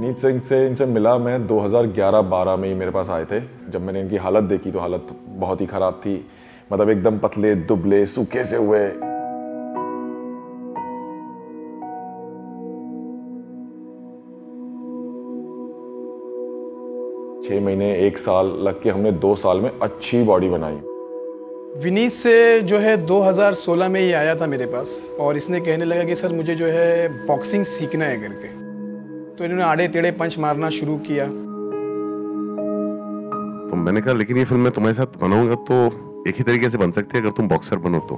विनीत सिंह से इनसे मिला मैं 2011-12 में ही मेरे पास आए थे। जब मैंने इनकी हालत देखी तो हालत बहुत ही ख़राब थी, मतलब एकदम पतले दुबले सूखे से हुए। छह महीने 1 साल लग के हमने 2 साल में अच्छी बॉडी बनाई। विनीत से जो है 2016 में ही आया था मेरे पास और इसने कहने लगा कि सर मुझे जो है बॉक्सिंग सीखना है करके। तो इन्होंने आड़े टेढ़े पंच मारना शुरू किया। तो मैंने कहा लेकिन ये फिल्म मैं तुम्हारे साथ बनाऊंगा तो एक ही तरीके से बन सकती है अगर तुम बॉक्सर बनो तो।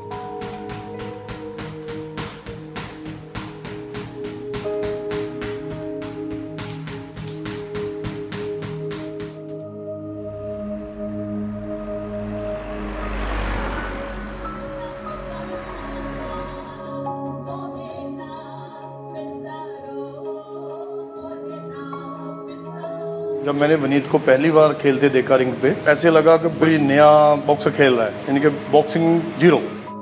जब मैंने विनीत को पहली बार खेलते देखा रिंग पे, ऐसे लगा कि कोई नया बॉक्सर खेल रहा है, यानी कि बॉक्सिंग जीरो।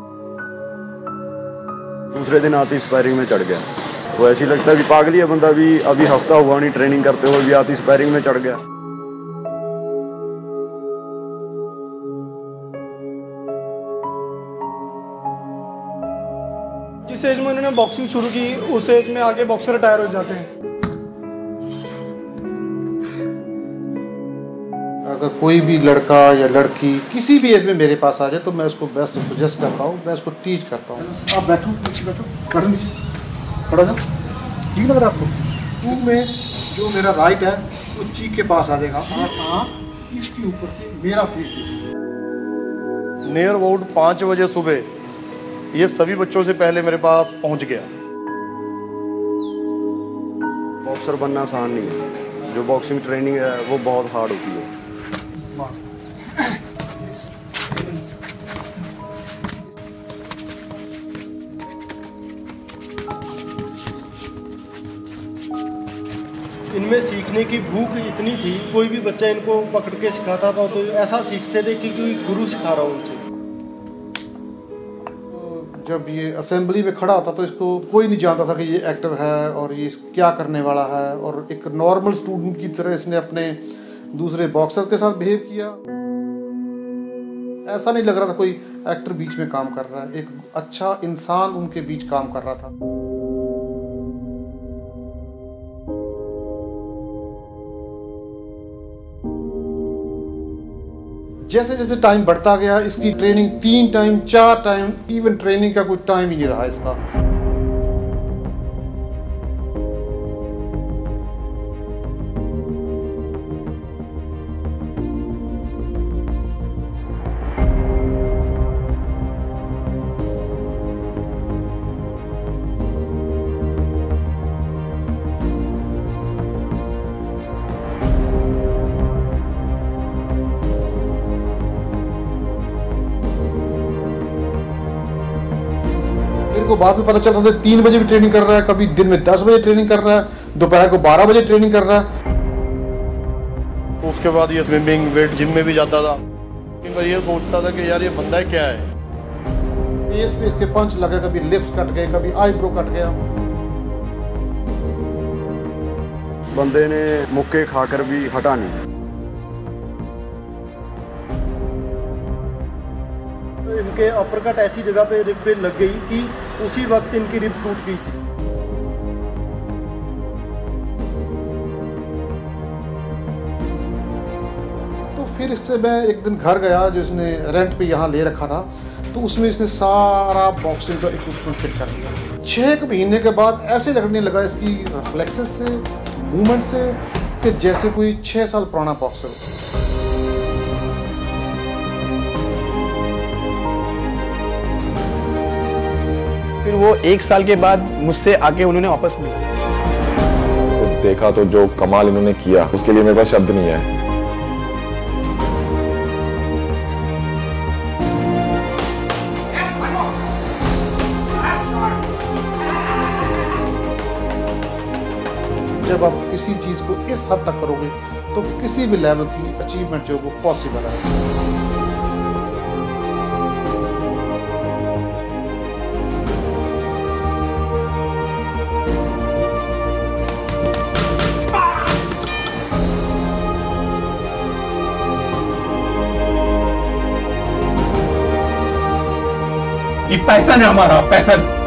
दूसरे दिन आती स्पायरिंग में चढ़ गया। वो ऐसी लगता है कि पागल है बंदा, भी अभी हफ्ता हुआ नहीं ट्रेनिंग करते हुए भी आती स्पायरिंग में चढ़ गया। जिस एज में उन्होंने बॉक्सिंग शुरू की उस एज में आगे बॉक्सर रिटायर हो जाते हैं। अगर कोई भी लड़का या लड़की किसी भी एज में मेरे पास आ जाए तो मैं उसको बेस्ट सजेस्ट करता हूँ, मैं उसको टीच करता हूँ। आप बैठो नीचे, बैठो नीचे, खड़ा जाओ। ठीक लग रहा है आपको? टू में जो मेरा राइट है वो चीक के पास आ जाएगा और इसके ऊपर से मेरा फेस देखिए। नियर अबाउट 5 बजे सुबह ये सभी बच्चों से पहले मेरे पास पहुँच गया। बॉक्सर बनना आसान नहीं है, जो बॉक्सिंग ट्रेनिंग है वो बहुत हार्ड होती है। इनमें सीखने की भूख इतनी थी, कोई भी बच्चा इनको पकड़ के सिखाता था तो ऐसा सीखते थे कि कोई गुरु सिखा रहा हो उनसे। जब ये असेंबली में खड़ा होता तो इसको कोई नहीं जानता था कि ये एक्टर है और ये क्या करने वाला है, और एक नॉर्मल स्टूडेंट की तरह इसने अपने दूसरे बॉक्सर्स के साथ बिहेव किया। ऐसा नहीं लग रहा था कोई एक्टर बीच में काम कर रहा है, एक अच्छा इंसान उनके बीच काम कर रहा था। जैसे जैसे टाइम बढ़ता गया इसकी training 3 time 4 time, even training का कोई टाइम ही नहीं रहा इसका। को बाद में पता चलता था 3 बजे भी ट्रेनिंग कर रहा है, कभी दिन में 10 बजे ट्रेनिंग कर रहा है, दोपहर को 12 बजे ट्रेनिंग कर रहा है। तो उसके बाद ये स्विमिंग वेट जिम में भी जाता था। मैं ये सोचता था कि यार ये बंदा क्या है। फेस पे इसके पंच लगे, कभी लिप्स कट गए, कभी आईब्रो कट गया। बंदे ने मुक्के खाकर भी हटा नहीं। इनके अपरकट ऐसी जगह पे रिब पे लग गई कि उसी वक्त इनकी रिब टूट गई थी। तो फिर इससे मैं एक दिन घर गया जो इसने रेंट पे यहाँ ले रखा था, तो उसमें इसने सारा बॉक्सिंग का इक्विपमेंट फिट कर दिया। 6 महीने के बाद ऐसे लगने लगा इसकी रिफ्लेक्सेस से, मूवमेंट से, कि जैसे कोई 6 साल पुराना बॉक्सर हो। फिर वो 1 साल के बाद मुझसे आके उन्होंने वापस मिला। तो देखा तो जो कमाल इन्होंने किया उसके लिए मेरे पास शब्द नहीं है। जब आप किसी चीज को इस हद तक करोगे तो किसी भी लेवल की अचीवमेंट जो वो पॉसिबल है। ये पैसा है हमारा, पैसा।